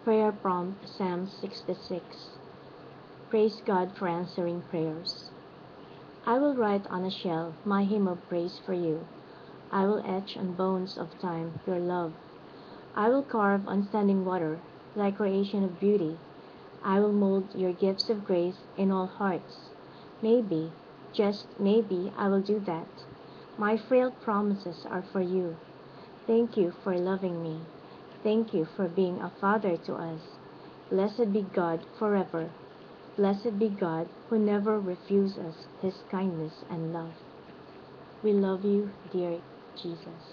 Prayer prompt Psalm 66. Praise God for answering prayers. I will write on a shell my hymn of praise for you. I will etch on bones of time your love. I will carve on standing water thy creation of beauty. I will mold your gifts of grace in all hearts. Maybe, just maybe, I will do that. My frail promises are for you. Thank you for loving me. Thank you for being a father to us. Blessed be God forever. Blessed be God who never refuses his kindness and love. We love you, dear Jesus.